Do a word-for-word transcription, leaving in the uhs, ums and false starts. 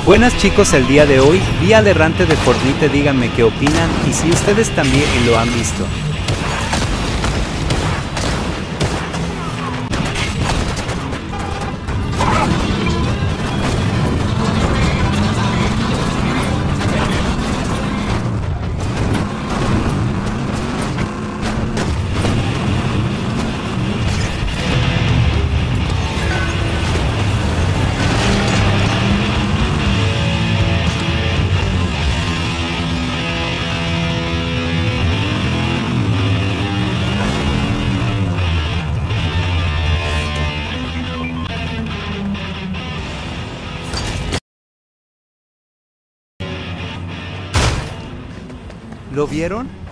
Buenas chicos, el día de hoy vi al errante de Fortnite, díganme qué opinan y si ustedes también lo han visto. ¿Lo vieron?